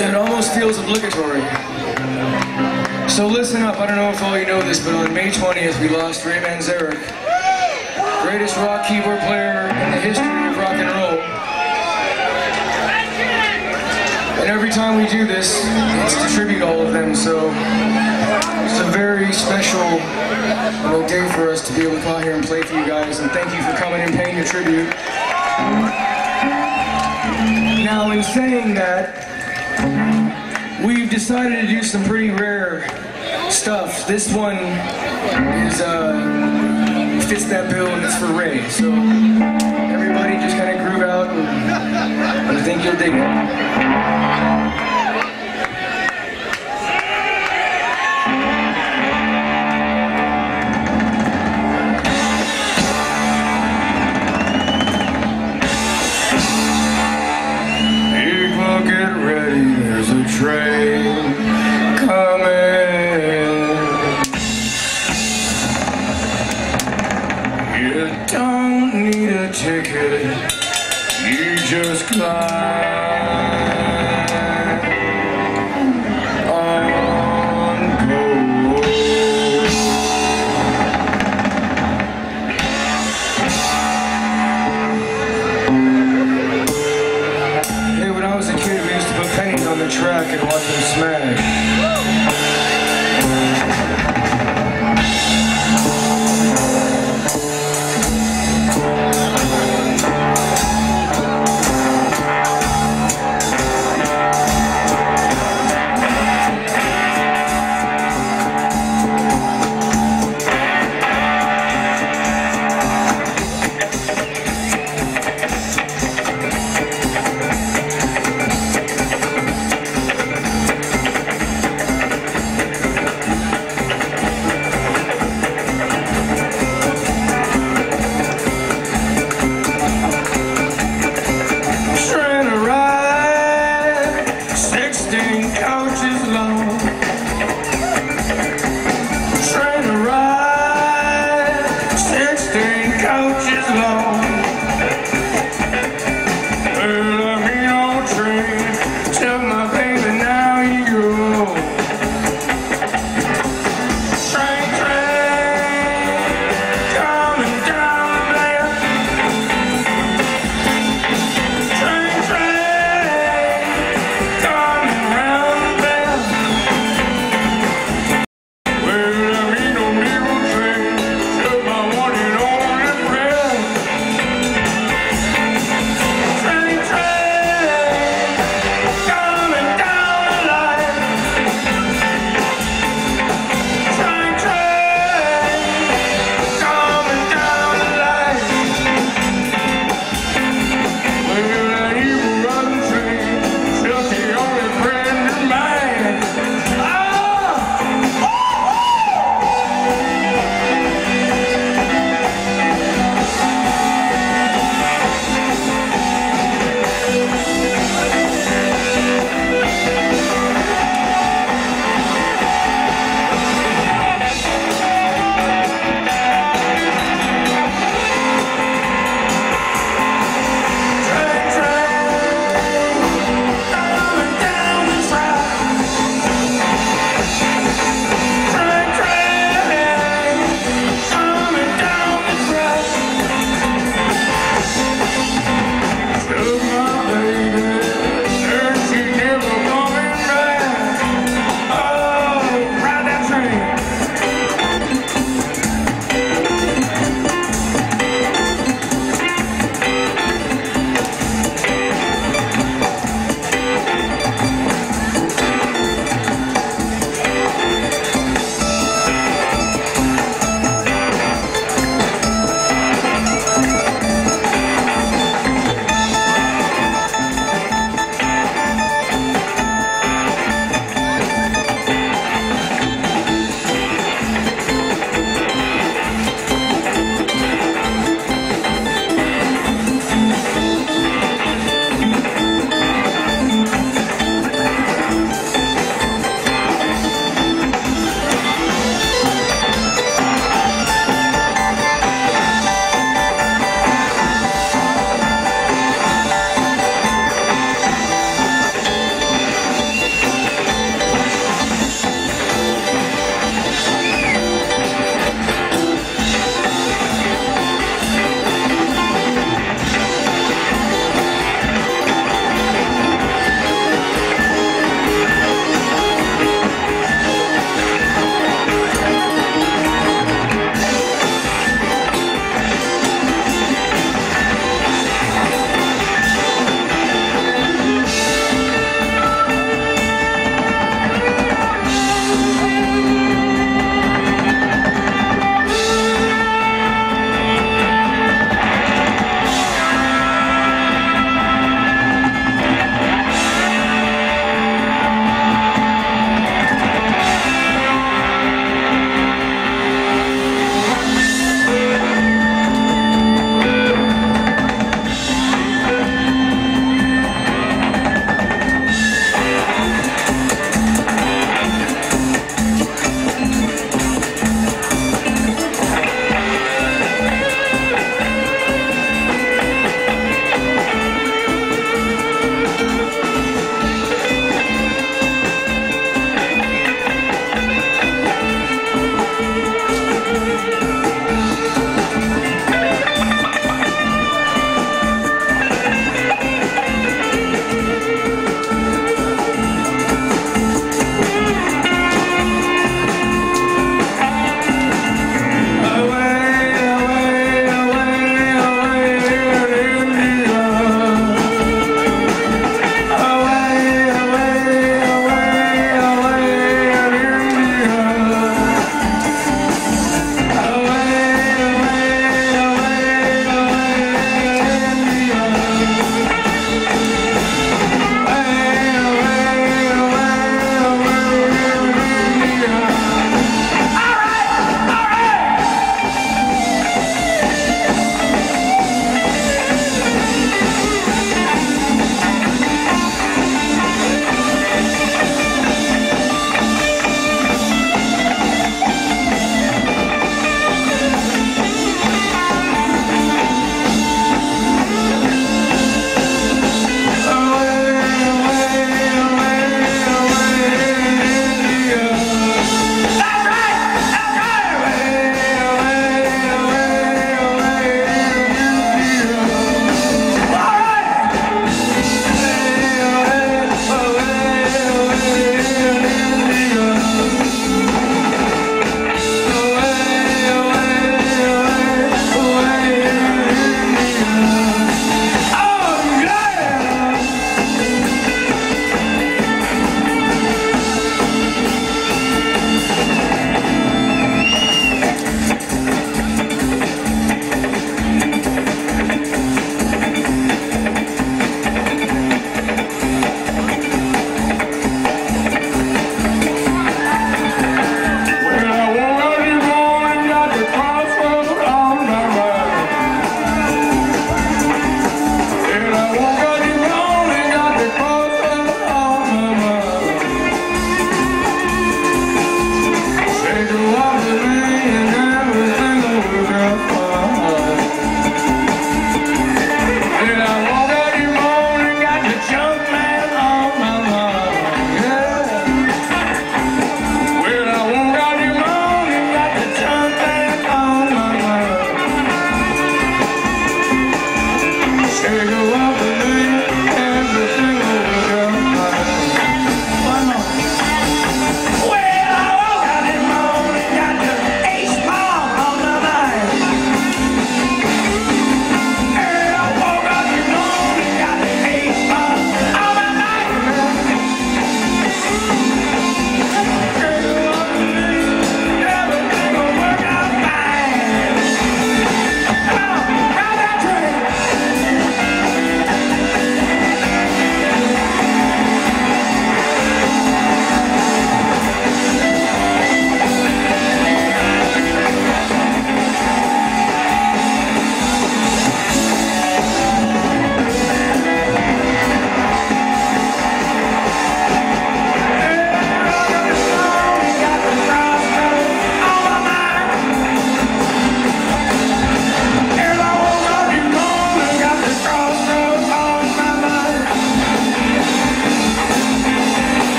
It almost feels obligatory. So listen up, I don't know if all you know this, but on May 20th we lost Ray Manzarek, greatest rock keyboard player in the history of rock and roll. And every time we do this, it's to tribute all of them, so it's a very special day for us to be able to come out here and play for you guys, and thank you for coming and paying your tribute. Now, in saying that, we've decided to do some pretty rare stuff. This one is fits that bill, and it's for Ray. So everybody just kind of groove out, and I think you'll dig it. Get ready, there's a train coming. You don't need a ticket, you just climb on board. Hey, when I was a kid, we used to put pennies on the track and watch them smash.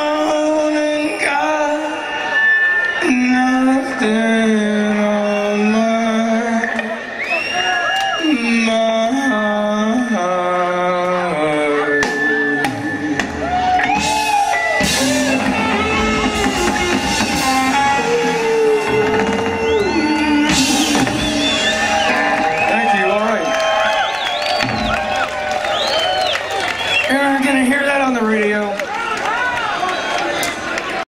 alone and got nothing.